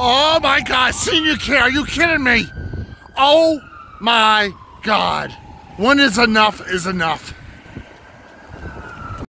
Oh my God, senior care, are you kidding me? Oh my God. When is enough is enough.